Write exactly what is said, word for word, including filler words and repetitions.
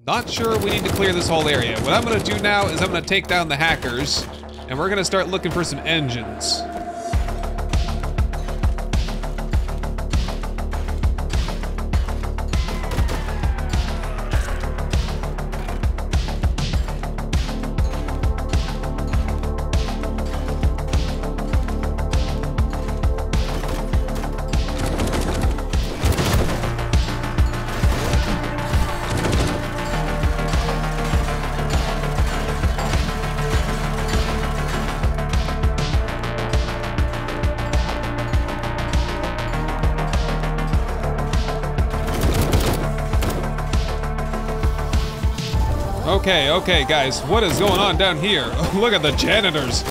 Not sure we need to clear this whole area. What I'm gonna do now is I'm gonna take down the hackers, and we're gonna start looking for some engines. Okay, okay, guys, what is going on down here? Look at the janitors.